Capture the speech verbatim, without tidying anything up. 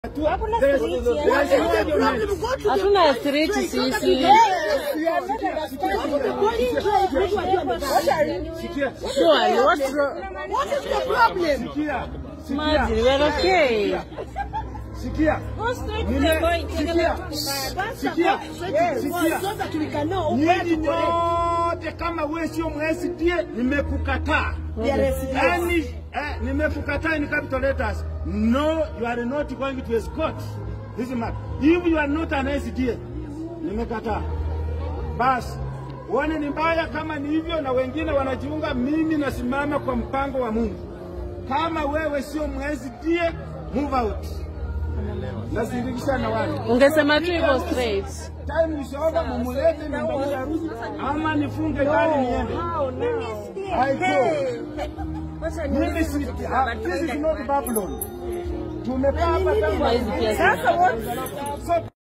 Hatuna street sisi. Surely, what's wrong? What is the problem? Imagine, we're okay. Sikia. Go straight to the point. Sikia. Sikia. Sikia. So that we can know where where to to go. Kama wewe sio mwesidie nimekukataa. Yaani eh nimekukataa in capital letters. No, you are not going to escort this man. If you are not an S D A, nimekataa. Bas, uone ni mbaya kama ni hivyo na wengine wanajiunga, mimi nasimama kwa mpango wa Mungu. Kama wewe sio mwesidie, move out. Nasindikisha na wale. Ungesema tu hivyo straight. Time ishaoga mumulete mbele ya harusi ama nifunge gari niende. Haiko. Mimi si this is not Babylon. Tumekaa hapa kama Sasa what?